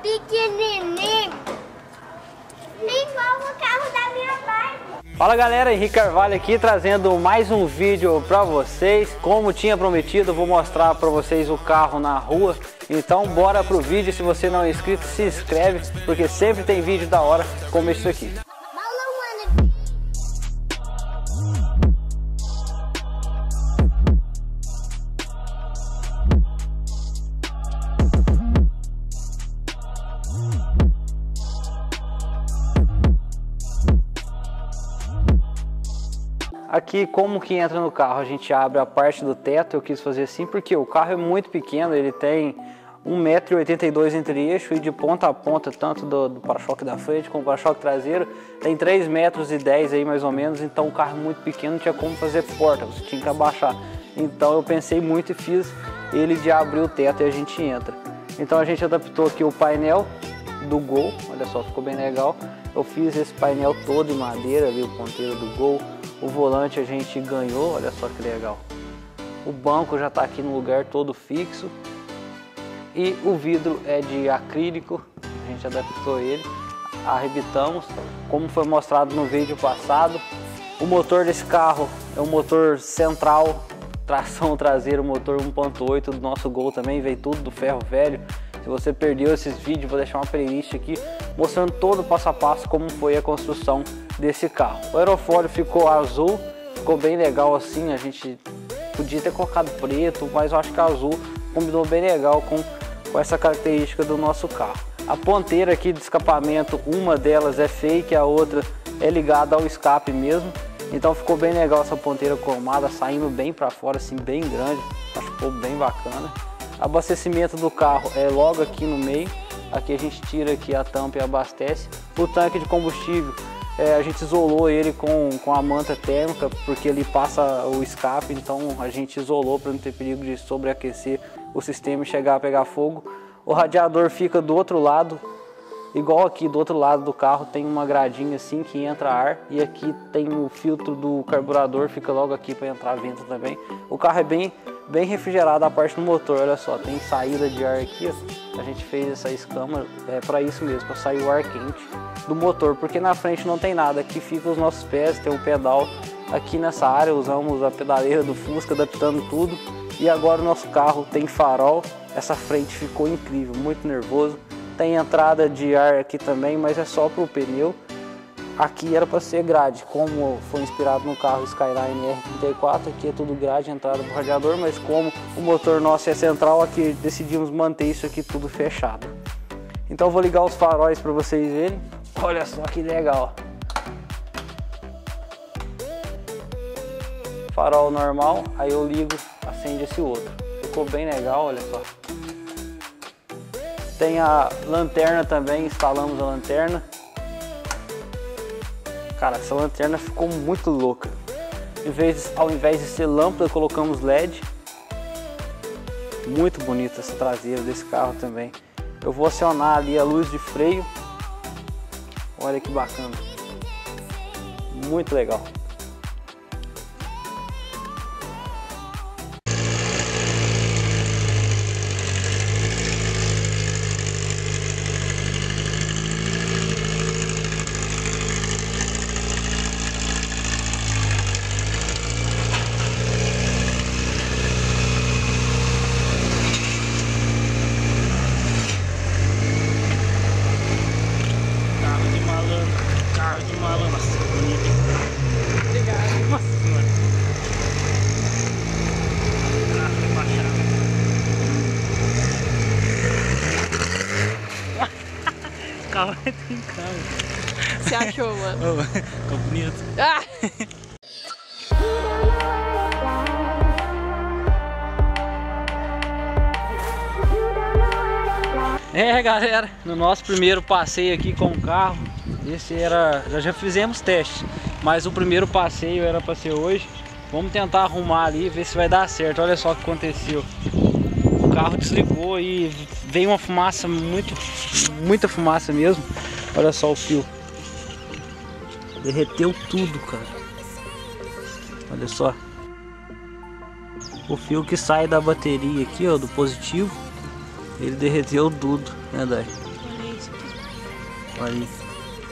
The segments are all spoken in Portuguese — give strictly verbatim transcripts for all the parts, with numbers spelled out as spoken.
pequenininho, igual o carro da minha mãe. Fala galera, Henrique Carvalho aqui trazendo mais um vídeo pra vocês. Como tinha prometido, eu vou mostrar pra vocês o carro na rua. Então bora pro vídeo. Se você não é inscrito, se inscreve, porque sempre tem vídeo da hora como esse aqui. Aqui, como que entra no carro? A gente abre a parte do teto. Eu quis fazer assim porque o carro é muito pequeno, ele tem um metro e oitenta e dois entre eixo e de ponta a ponta, tanto do, do para-choque da frente como do para-choque traseiro, tem três metros e dez aí mais ou menos, então o carro muito pequeno, não tinha como fazer porta, você tinha que abaixar. Então eu pensei muito e fiz ele de abrir o teto e a gente entra. Então a gente adaptou aqui o painel do Gol, olha só, ficou bem legal. Eu fiz esse painel todo em madeira, ali o ponteiro do Gol. O volante a gente ganhou, olha só que legal. O banco já está aqui no lugar todo fixo. E o vidro é de acrílico, a gente adaptou ele, arrebitamos, como foi mostrado no vídeo passado. O motor desse carro é um motor central, tração traseira, motor um ponto oito do nosso Gol também, veio tudo do ferro velho. Se você perdeu esses vídeos, vou deixar uma playlist aqui mostrando todo o passo a passo como foi a construção desse carro. O aerofólio ficou azul, ficou bem legal assim, a gente podia ter colocado preto, mas eu acho que azul combinou bem legal com, com essa característica do nosso carro. A ponteira aqui de escapamento, uma delas é fake, a outra é ligada ao escape mesmo. Então ficou bem legal essa ponteira cromada, saindo bem para fora, assim, bem grande, acho que ficou bem bacana. Abastecimento do carro é logo aqui no meio, aqui a gente tira aqui a tampa e abastece. O tanque de combustível, é, a gente isolou ele com, com a manta térmica, porque ele passa o escape, então a gente isolou para não ter perigo de sobreaquecer o sistema e chegar a pegar fogo. O radiador fica do outro lado, igual aqui do outro lado do carro tem uma gradinha assim que entra ar, e aqui tem o filtro do carburador, fica logo aqui para entrar vento também. O carro é bem bem refrigerado a parte do motor, olha só, tem saída de ar aqui, ó. A gente fez essa escama é para isso mesmo, para sair o ar quente do motor, porque na frente não tem nada, aqui ficam os nossos pés, tem um pedal aqui nessa área, usamos a pedaleira do Fusca adaptando tudo, e agora o nosso carro tem farol, essa frente ficou incrível, muito nervoso, tem entrada de ar aqui também, mas é só para o pneu. Aqui era para ser grade, como foi inspirado no carro Skyline R trinta e quatro, aqui é tudo grade, entrada do radiador, mas como o motor nosso é central, aqui decidimos manter isso aqui tudo fechado. Então eu vou ligar os faróis para vocês verem, olha só que legal. Farol normal, aí eu ligo, acende esse outro, ficou bem legal, olha só. Tem a lanterna também, instalamos a lanterna. Cara, essa lanterna ficou muito louca. Em vez, ao invés de ser lâmpada, colocamos L E D. Muito bonita essa traseira desse carro também. Eu vou acionar ali a luz de freio. Olha que bacana. Muito legal. Carro é trincado. Você achou, mano? Oh, ficou bonito. Ah! É galera, no nosso primeiro passeio aqui com o carro, esse era, já, já fizemos teste, mas o primeiro passeio era para ser hoje. Vamos tentar arrumar ali, ver se vai dar certo. Olha só o que aconteceu. O carro desligou e veio uma fumaça, muito, muita fumaça mesmo. Olha só o fio. Derreteu tudo, cara. Olha só. O fio que sai da bateria aqui, ó, do positivo, ele derreteu tudo, né, Dai? Olha isso.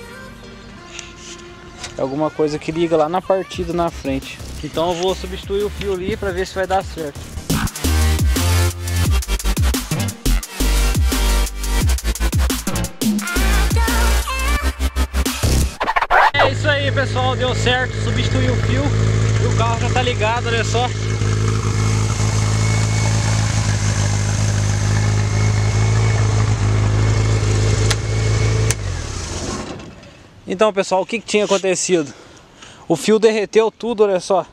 É alguma coisa que liga lá na partida na frente. Então eu vou substituir o fio ali para ver se vai dar certo. É isso aí, pessoal, deu certo, substituí o fio e o carro já tá ligado, olha só. Então, pessoal, o que, que tinha acontecido? O fio derreteu tudo, olha só.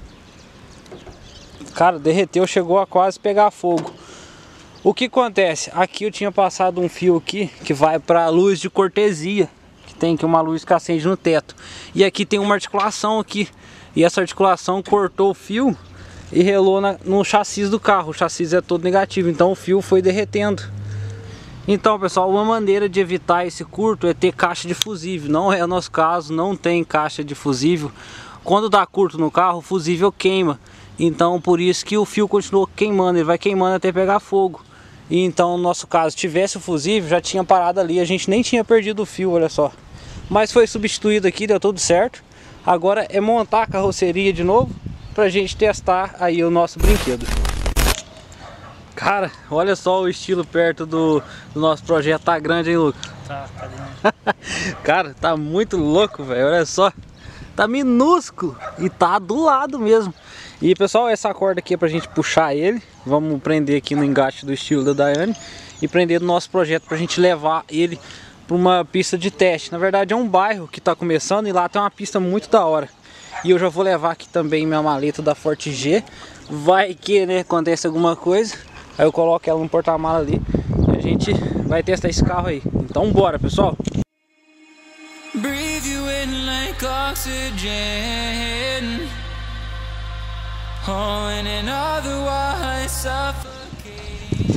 Cara, derreteu, chegou a quase pegar fogo. O que acontece? Aqui eu tinha passado um fio aqui que vai para a luz de cortesia, que tem aqui uma luz que acende no teto. E aqui tem uma articulação aqui. E essa articulação cortou o fio e relou na, no chassi do carro. O chassi é todo negativo, então o fio foi derretendo. Então, pessoal, uma maneira de evitar esse curto é ter caixa de fusível. Não é o nosso caso, não tem caixa de fusível. Quando dá curto no carro, o fusível queima. Então, por isso que o fio continuou queimando, ele vai queimando até pegar fogo. E então, no nosso caso, tivesse o fusível, já tinha parado ali, a gente nem tinha perdido o fio, olha só. Mas foi substituído aqui, deu tudo certo. Agora é montar a carroceria de novo pra gente testar aí o nosso brinquedo. Cara, olha só o estilo perto do, do nosso projeto, tá grande, hein, Lucas? Tá, tá grande. Cara, tá muito louco, velho, olha só. Tá minúsculo e tá do lado mesmo. E, pessoal, essa corda aqui é pra gente puxar ele. Vamos prender aqui no engate do estilo da Daiane e prender no nosso projeto pra gente levar ele pra uma pista de teste. Na verdade é um bairro que tá começando e lá tem uma pista muito da hora. E eu já vou levar aqui também minha maleta da Forte G. Vai que, né, acontece alguma coisa. Aí eu coloco ela no porta-mala ali e a gente vai testar esse carro aí. Então bora, pessoal! Breathe you in like oxygen. Oh, and in otherwise suffocating.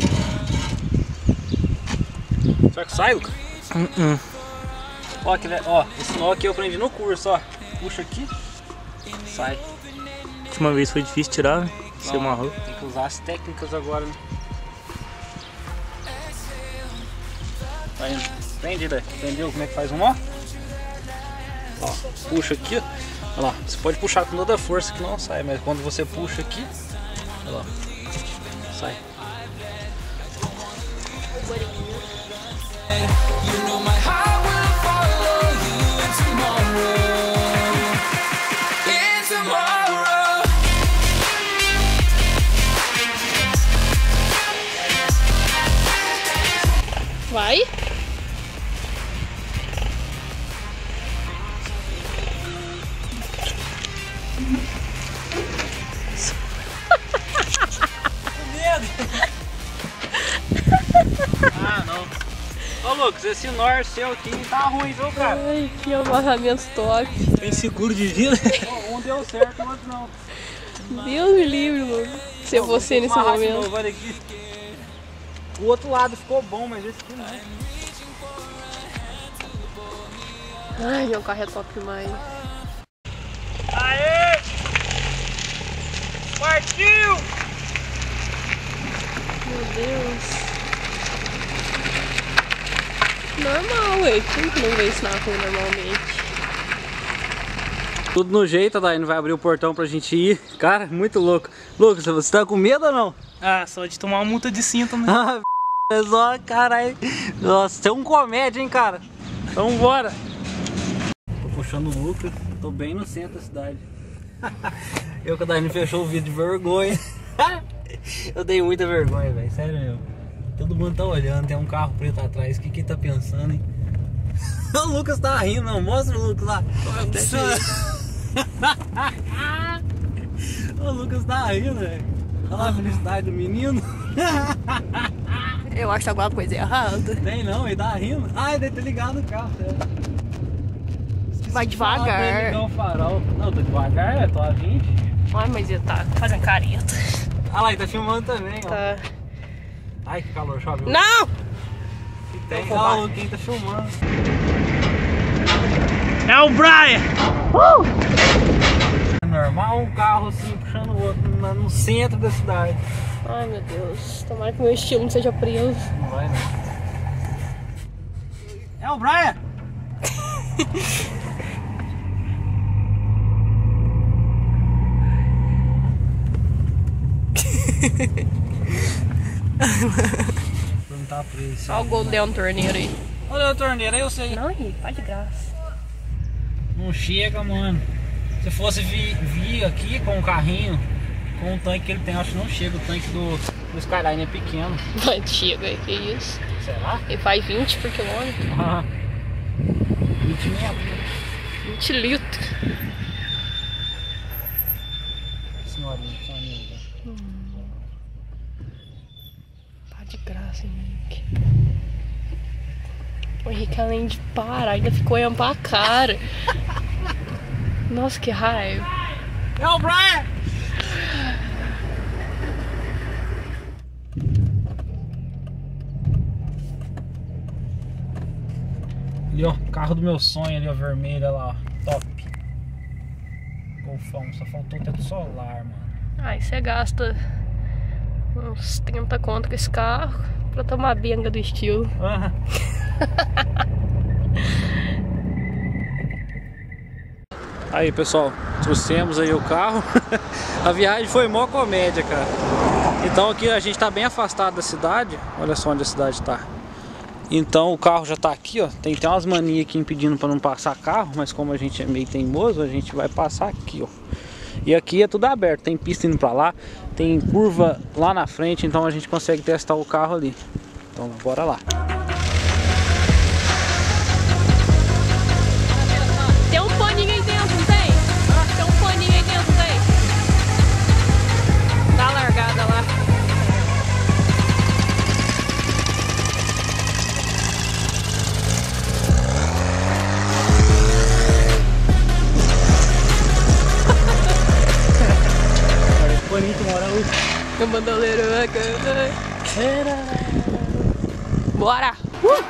Será que sai, Lucas? Uh -uh. Ó, que, ó, esse nó aqui eu aprendi no curso, ó. Puxa aqui, sai. Última vez foi difícil tirar, né? Você amarrou. Tem que usar as técnicas agora, né? Tá indo. Prende, velho. Entendeu como é que faz um nó? Ó, puxa aqui, ó. Olha lá. Você pode puxar com toda a força que não sai, mas quando você puxa aqui, olha lá, sai. Vai? Ah, não. Ô, Lucas, esse nó seu aqui tá ruim, viu, cara? Ai, que amarramento top. Tem seguro de vida? Um deu certo, o outro não. Deus me livre, mano. Ser você nesse momento. Novo, olha aqui. O outro lado ficou bom, mas esse aqui não. Ai, meu carro é top demais. Aê! Partiu! Meu Deus. Normal, ué. Quem que não vê isso na rua normalmente? Tudo no jeito, daí não vai abrir o portão pra gente ir. Cara, muito louco. Lucas, você tá com medo ou não? Ah, só de tomar uma multa de cinto, né? Ah, é só, caralho. Nossa, você é um comédia, hein, cara? Então bora. Tô puxando o Lucas, tô bem no centro da cidade. Eu que a Dani fechou o vídeo de vergonha. Eu dei muita vergonha, velho, sério mesmo. Todo mundo tá olhando, tem um carro preto atrás, o que que tá pensando, hein? O Lucas tá rindo, não, mostra o Lucas lá. O Lucas tá rindo, velho. Olha lá a felicidade do menino. Eu acho que tá alguma coisa errada. Tem não, ele tá rindo. Ah, ele deve ter ligado o carro, sério. Vai devagar. Ligar o farol. Não, tô devagar, é, tô a vinte. Ai, mas ele tá fazendo careta. Ah lá, ele tá filmando também, ó. Tá. Ai, que calor, chove. Não! Que tem, ó, quem tá filmando. É o Brian! Uh! É normal um carro assim, puxando o outro no centro da cidade. Ai, meu Deus. Tomara que meu estilo não seja preso. Não vai, não. É o Brian! Não tá preso. Olha o Golden Torneiro aí. Olha a torneira, eu sei. Não, Henrique, faz de graça. Não chega, mano. Se fosse vir, vir aqui com o carrinho, com o tanque que ele tem, acho que não chega. O tanque do, do Skyline é pequeno. Mas chega, que isso. Será? Ele faz vinte por quilômetro. Ah, vinte metros. vinte litros. Senhorinha, senhorinha. Faz de graça, Henrique. O Henrique, além de parar, ainda ficou olhando pra cara. Nossa, que raiva. É o Brian! Ali, ó, carro do meu sonho ali, ó, vermelho, olha lá, ó, top. Golfão, só faltou o teto solar, mano. Aí você gasta uns trinta conto com esse carro pra tomar benga do estilo. Aham. Aí, pessoal, trouxemos aí o carro. A viagem foi mó comédia, cara. Então aqui a gente tá bem afastado da cidade. Olha só onde a cidade tá. Então o carro já tá aqui, ó. Tem até umas manias aqui impedindo para não passar carro, mas como a gente é meio teimoso, a gente vai passar aqui, ó. E aqui é tudo aberto, tem pista indo para lá, tem curva lá na frente, então a gente consegue testar o carro ali. Então bora lá. Tem um paninho aí dentro, não tem? Tem um paninho aí dentro, não tem? Dá a largada lá. Bonito, mora aí. Eu bandoleiro. Bora! Uh!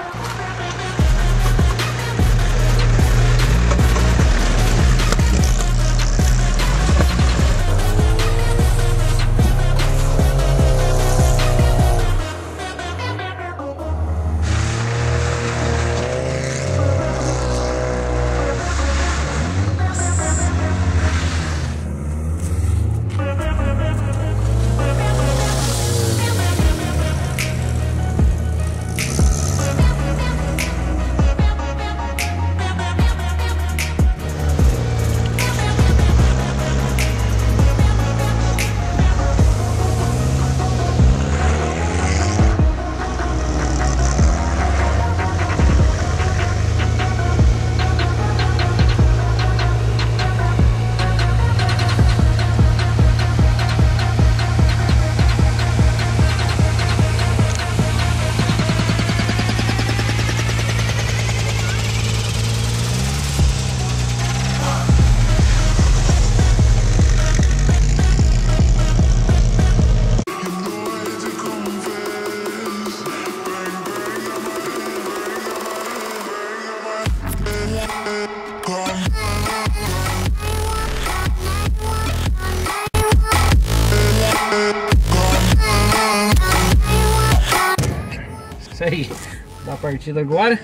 Isso aí, dá a partida agora.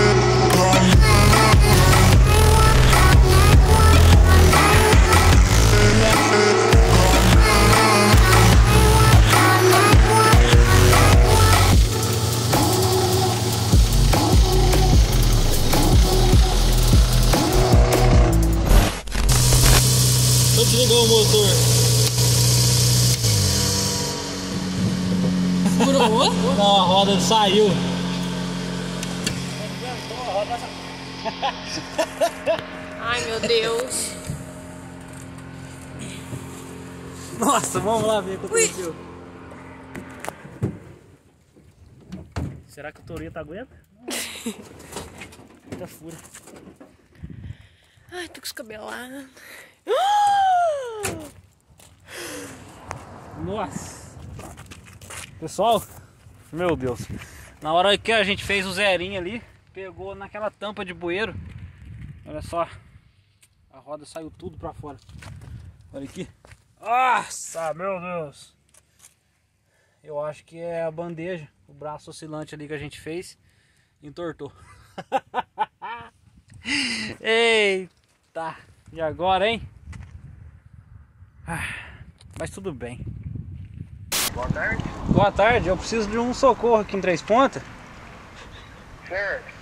Só desligou o motor. Furou? Não, a roda saiu. Ai, meu Deus. Nossa, vamos lá ver o que aconteceu. Será que o Toreto aguenta? Ainda fura. Ai, tô descabelada. Nossa. Pessoal, meu Deus. Na hora que a gente fez o zerinho ali, pegou naquela tampa de bueiro. Olha só. A roda saiu tudo pra fora. Olha aqui. Nossa, meu Deus. Eu acho que é a bandeja, o braço oscilante ali que a gente fez, entortou. Eita! E agora, hein? Ah, mas tudo bem. Boa tarde. Boa tarde, eu preciso de um socorro aqui em Três Pontas. Certo.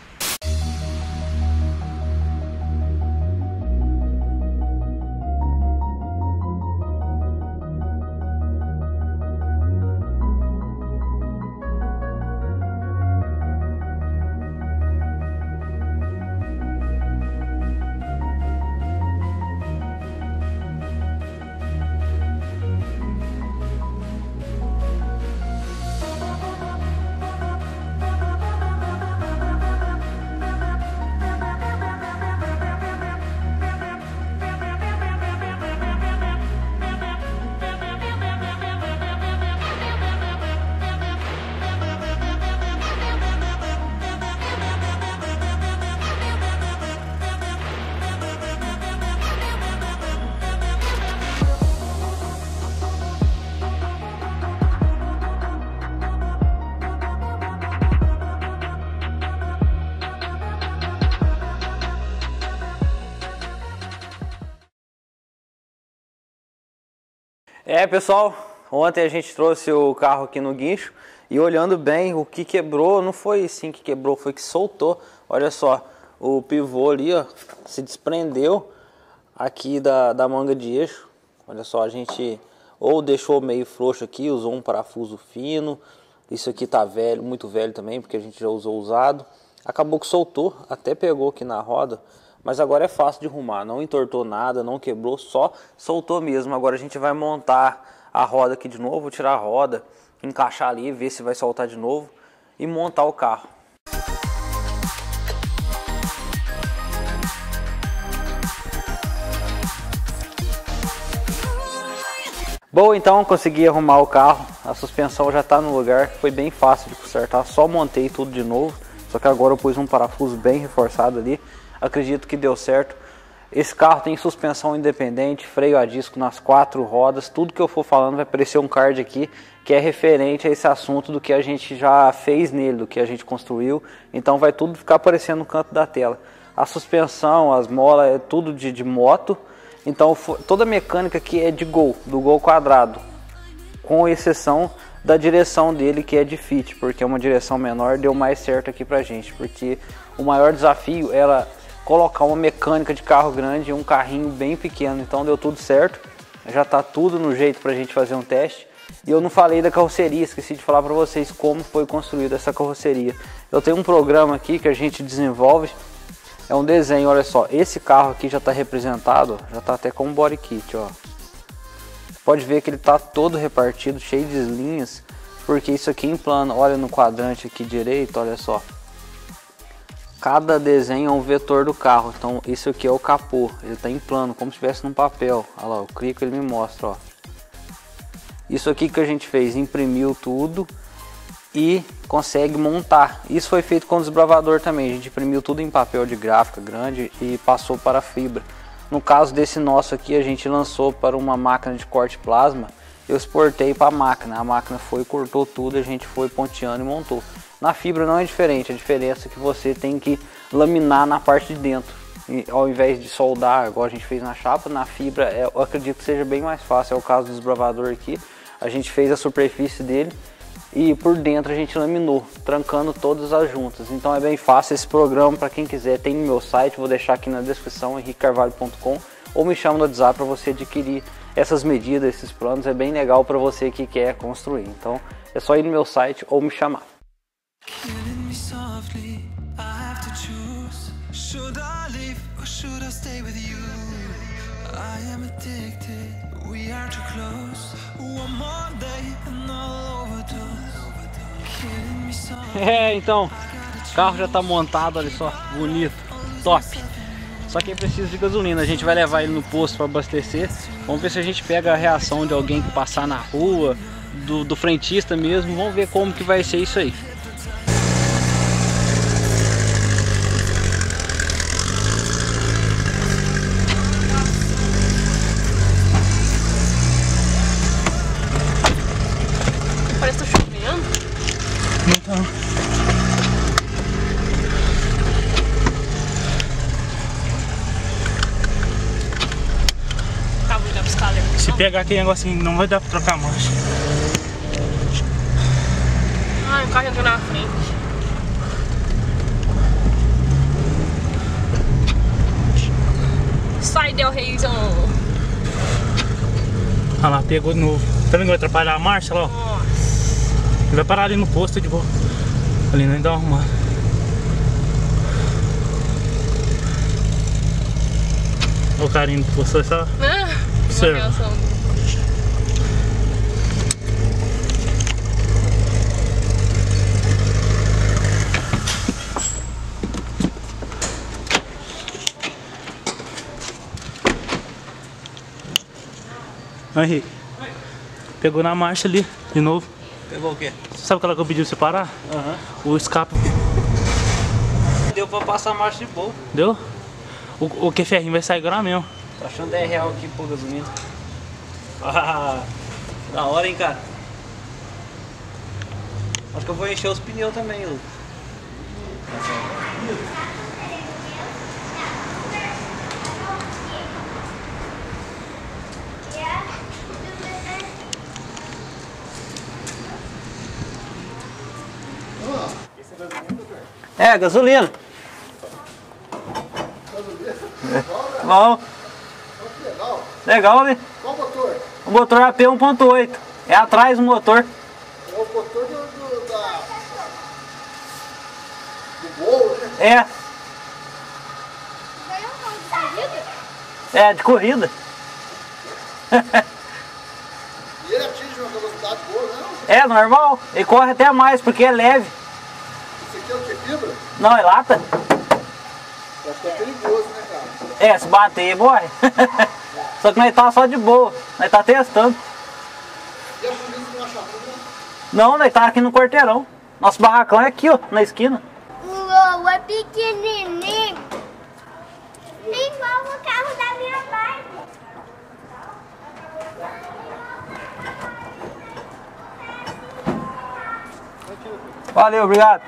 É, pessoal, ontem a gente trouxe o carro aqui no guincho e olhando bem, o que quebrou, não foi assim que quebrou, foi que soltou. Olha só, o pivô ali, ó, se desprendeu aqui da, da manga de eixo. Olha só, a gente ou deixou meio frouxo aqui, usou um parafuso fino. Isso aqui tá velho, muito velho também, porque a gente já usou usado. Acabou que soltou, até pegou aqui na roda. Mas agora é fácil de arrumar, não entortou nada, não quebrou, só soltou mesmo. Agora a gente vai montar a roda aqui de novo, tirar a roda, encaixar ali, ver se vai soltar de novo e montar o carro. Bom, então consegui arrumar o carro, a suspensão já está no lugar, foi bem fácil de consertar, só montei tudo de novo, só que agora eu pus um parafuso bem reforçado ali. Acredito que deu certo. Esse carro tem suspensão independente, freio a disco nas quatro rodas. Tudo que eu for falando vai aparecer um card aqui que é referente a esse assunto do que a gente já fez nele, do que a gente construiu. Então vai tudo ficar aparecendo no canto da tela. A suspensão, as molas, é tudo de, de moto. Então toda a mecânica aqui é de Gol, do Gol quadrado. Com exceção da direção dele, que é de Fit, porque é uma direção menor, deu mais certo aqui pra gente. Porque o maior desafio era colocar uma mecânica de carro grande em um carrinho bem pequeno. Então deu tudo certo, já tá tudo no jeito pra gente fazer um teste. E eu não falei da carroceria, esqueci de falar pra vocês como foi construída essa carroceria. Eu tenho um programa aqui que a gente desenvolve, é um desenho, olha só, esse carro aqui já tá representado, já tá até com um body kit, ó. Você pode ver que ele tá todo repartido, cheio de linhas, porque isso aqui em plano, olha no quadrante aqui direito, olha só. Cada desenho é um vetor do carro, então isso aqui é o capô, ele está em plano, como se estivesse num papel. Olha lá, eu clico e ele me mostra, ó. Isso aqui que a gente fez, imprimiu tudo e consegue montar. Isso foi feito com o desbravador também, a gente imprimiu tudo em papel de gráfica grande e passou para a fibra. No caso desse nosso aqui, a gente lançou para uma máquina de corte plasma, eu exportei para a máquina, a máquina foi, cortou tudo, a gente foi ponteando e montou. Na fibra não é diferente, a diferença é que você tem que laminar na parte de dentro. E, ao invés de soldar, igual a gente fez na chapa, na fibra é, eu acredito que seja bem mais fácil. É o caso do desbravador aqui. A gente fez a superfície dele e por dentro a gente laminou, trancando todas as juntas. Então é bem fácil esse programa, para quem quiser, tem no meu site, vou deixar aqui na descrição, henrique carvalho ponto com, ou me chama no WhatsApp para você adquirir essas medidas, esses planos. É bem legal para você que quer construir. Então é só ir no meu site ou me chamar. Killing me softly, I have to choose. Should I leave or should I stay with you? I am addicted, we are too close. One more day and I'll overdose. Killing me softly. É, então, o carro já tá montado, olha só, bonito, top. Só que precisa de gasolina, a gente vai levar ele no posto para abastecer. Vamos ver se a gente pega a reação de alguém que passar na rua, do, do frentista mesmo. Vamos ver como que vai ser isso aí. Parece que tá chovendo. Então, pegar aquele negocinho, não vai dar pra trocar a marcha. Ai, o carro entrou na frente. Sai, Del Reizão. Olha lá, pegou de novo. Também vai atrapalhar a marcha, lá, ó. Nossa. Ele vai parar ali no posto de boa. Ali, não dá uma arrumada. Olha o carinho do posto, só. Ah, Observa. uma reação. Aí, pegou na marcha ali, de novo. Pegou o quê? Sabe aquela que eu pedi pra você parar? Aham. O escape. Deu pra passar a marcha de boa. Deu? O, o que ferrinho vai sair agora mesmo. Tô achando dez reais aqui por gasolina. Ah, da hora, hein, cara? Acho que eu vou encher os pneus também, Lu. É, gasolina. É. Bom. Legal, né? Qual motor? O motor A P um ponto oito. É atrás do motor. É o motor do, do, da, do Gol, né? É. É, de corrida. E ele atinge uma velocidade boa, não? É, normal. Ele corre até mais, porque é leve. Esse aqui é o que? Fibra? Não, é lata. Acho que é perigoso, né, cara? É, se bater, morre. Só que nós tá só de boa. Nós tá testando. E a polícia não acha ruim, Não, nós tá aqui no quarteirão. Nosso barracão é aqui, ó, na esquina. Uou, é pequenininho. Igual o carro da minha mãe. Valeu, obrigado.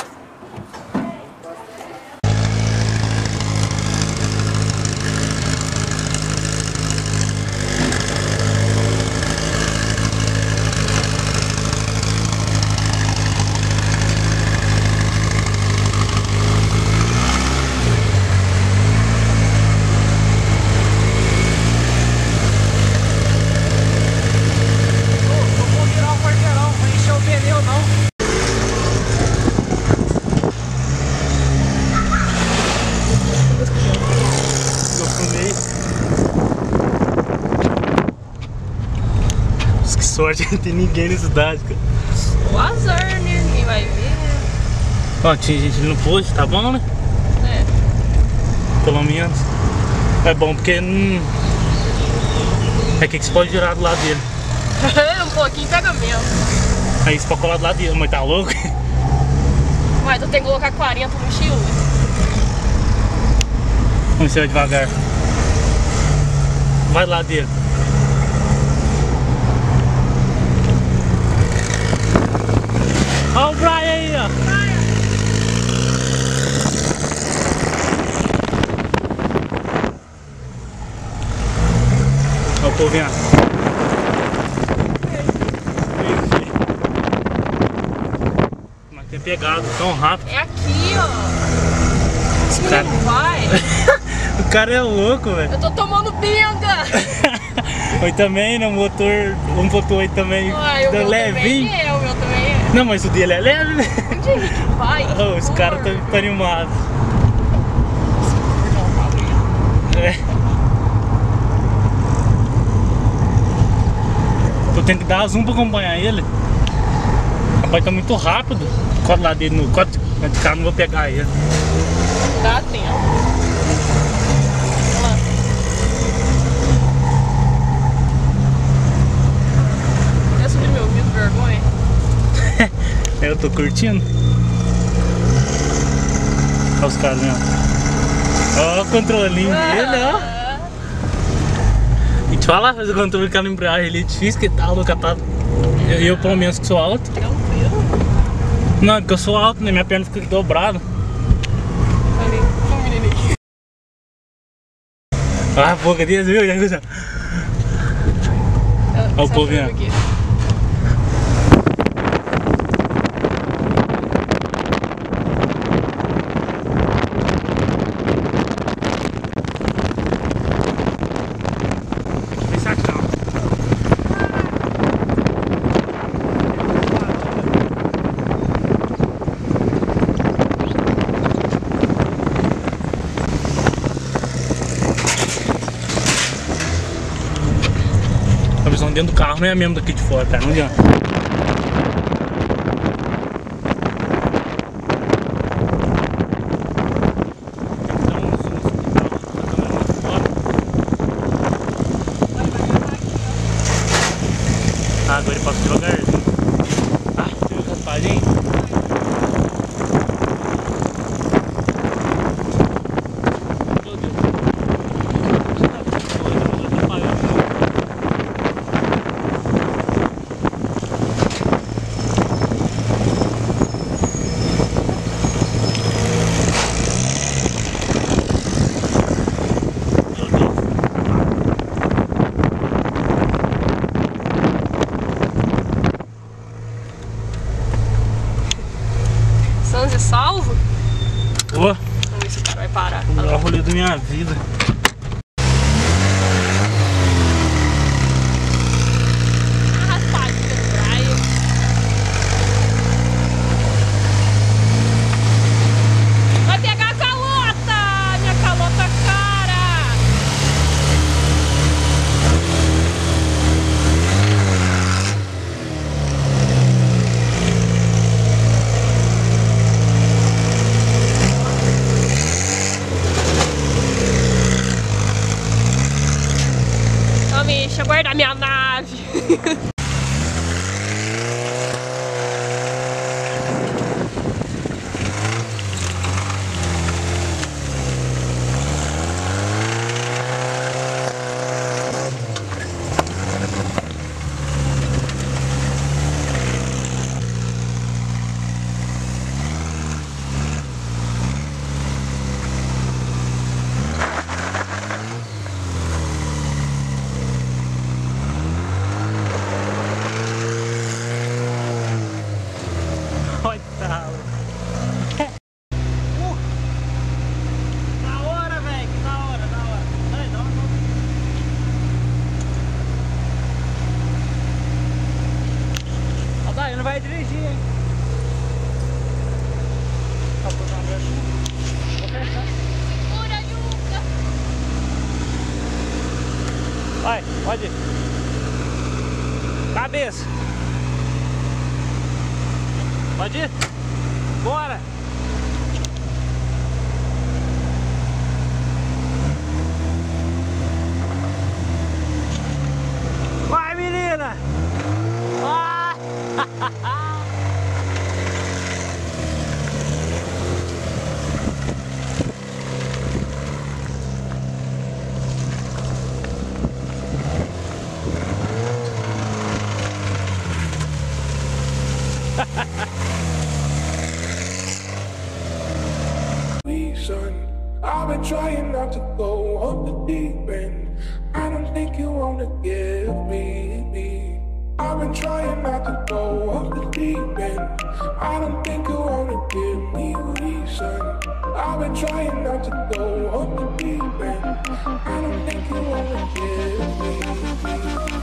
Sorte, não tem ninguém na cidade, cara. O azar, né? Ninguém vai ver. Ó, tinha gente no posto, tá bom, né? É. Pelo menos. É bom porque não... É que você pode girar do lado dele. Um pouquinho pega mesmo. Aí você pode colar do lado dele, mas tá louco? Mas tu tem que colocar quarenta no estilo. Vamos ser devagar. Vai do lado dele. Olha o Brian aí, ó. Olha o povinho. Mas tem pegado tão rápido. É aqui, ó. Esse cara... Vai. O cara é louco, velho. Eu tô tomando pinga. Oi também, né? O motor um ponto oito também. Uai, o meu levinho. também é, o meu também é. Não, mas o dele é leve, né? Onde é que vai? Oh, os caras estão animados. É. Eu tenho que dar zoom pra acompanhar ele. Rapaz, tá muito rápido. Cola lá dele no código de carro, não vou pegar ele. Dá tempo. Olha lá. Quer subir meu ouvido, vergonha? Eu tô curtindo. Olha os caras, né? Ó o controlinho dele, ó. E te falar, fazer o controle com a embreagem ali é difícil, que tá louca, tá. Eu, eu pelo menos que sou alto. Não, porque eu sou alto, né? Minha perna fica dobrada. Ali, um menino aqui. Ah, a boca deles, viu? Olha o povo vendo. Aqui. A visão dentro do carro não é a mesma daqui de fora, cara, não adianta. Ah, agora ele passa devagarzinho. Ah, você viu raspagem, hein? Meu Deus. Você tá atrapalhando. Sanzi salvo? Ô, Vamos ver se o cara vai parar. o melhor rolê da minha vida. Ah, raspadinha do Brian. Vai pegar a calota! Minha calota cara! Deixa eu guardar minha nave. Vai dirigir, hein? Segura, Yuka! Vai, pode ir. Cabeça. Pode ir? Bora! Vai, menina! Ah! Son, I've been trying not to go off the deep end. I don't think you wanna give me me. I've been trying not to go off the deep end. I don't think you wanna give me reason. I've been trying not to go off the deep end. I don't think you wanna give me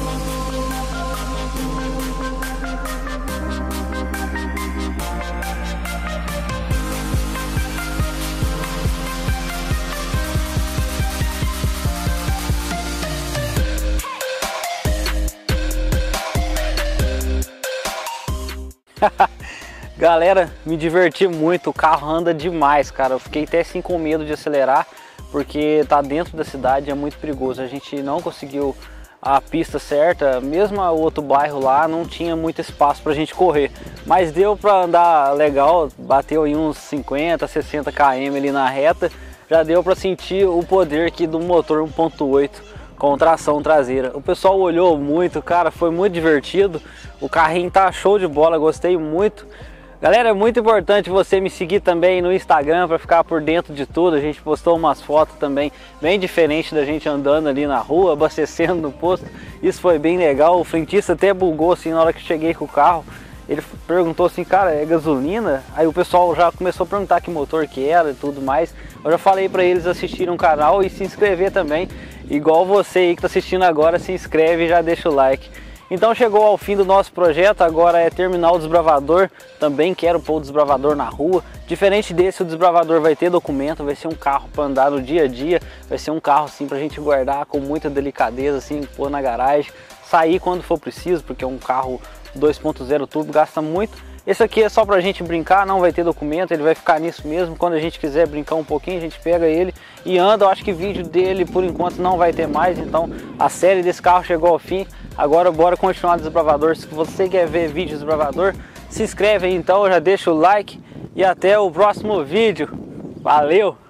Galera, me diverti muito, o carro anda demais, cara. Eu fiquei até assim com medo de acelerar, porque tá dentro da cidade, é muito perigoso. A gente não conseguiu a pista certa, mesmo o outro bairro lá não tinha muito espaço pra gente correr. Mas deu pra andar legal, bateu em uns cinquenta, sessenta quilômetros ali na reta. Já deu pra sentir o poder aqui do motor um ponto oito com tração traseira. O pessoal olhou muito, cara, foi muito divertido. O carrinho tá show de bola, gostei muito. Galera, é muito importante você me seguir também no Instagram para ficar por dentro de tudo. A gente postou umas fotos também bem diferentes da gente andando ali na rua, abastecendo no posto. Isso foi bem legal. O frentista até bugou assim na hora que cheguei com o carro. Ele perguntou assim, cara, é gasolina? Aí o pessoal já começou a perguntar que motor que era e tudo mais. Eu já falei para eles assistirem o canal e se inscrever também. Igual você aí que está assistindo agora, se inscreve e já deixa o like. Então chegou ao fim do nosso projeto, agora é terminar o desbravador. Também quero pôr o desbravador na rua. Diferente desse, o desbravador vai ter documento, vai ser um carro para andar no dia a dia. Vai ser um carro assim para a gente guardar com muita delicadeza, assim, pôr na garagem. Sair quando for preciso, porque é um carro dois ponto zero turbo, gasta muito. Esse aqui é só pra gente brincar, não vai ter documento, ele vai ficar nisso mesmo. Quando a gente quiser brincar um pouquinho, a gente pega ele e anda. Eu acho que vídeo dele por enquanto não vai ter mais, então a série desse carro chegou ao fim. Agora bora continuar o desbravador. Se você quer ver vídeo do desbravador, se inscreve aí então, já deixa o like e até o próximo vídeo. Valeu!